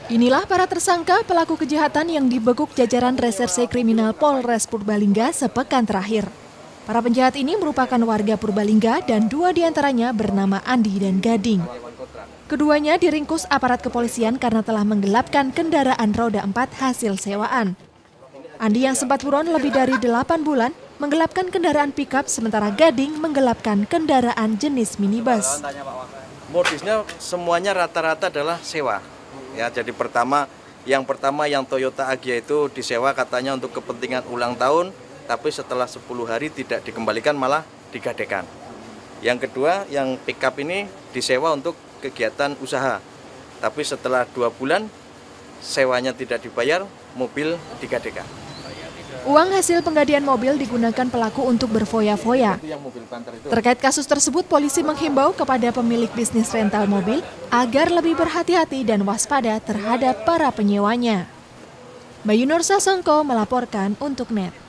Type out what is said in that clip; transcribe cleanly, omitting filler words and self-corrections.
Inilah para tersangka pelaku kejahatan yang dibekuk jajaran Reserse Kriminal Polres Purbalingga sepekan terakhir. Para penjahat ini merupakan warga Purbalingga dan 2 diantaranya bernama Andi dan Gading. Keduanya diringkus aparat kepolisian karena telah menggelapkan kendaraan roda 4 hasil sewaan. Andi yang sempat buron lebih dari 8 bulan menggelapkan kendaraan pickup, sementara Gading menggelapkan kendaraan jenis minibus. Modusnya semuanya rata-rata adalah sewa. Ya, jadi yang pertama yang Toyota Agya itu disewa katanya untuk kepentingan ulang tahun, tapi setelah 10 hari tidak dikembalikan, malah digadekan. Yang kedua, yang pickup ini disewa untuk kegiatan usaha, tapi setelah 2 bulan sewanya tidak dibayar, mobil digadekan. Uang hasil penggadian mobil digunakan pelaku untuk berfoya-foya. Terkait kasus tersebut, polisi menghimbau kepada pemilik bisnis rental mobil agar lebih berhati-hati dan waspada terhadap para penyewanya. Bayu Nur Sasongko melaporkan untuk NET.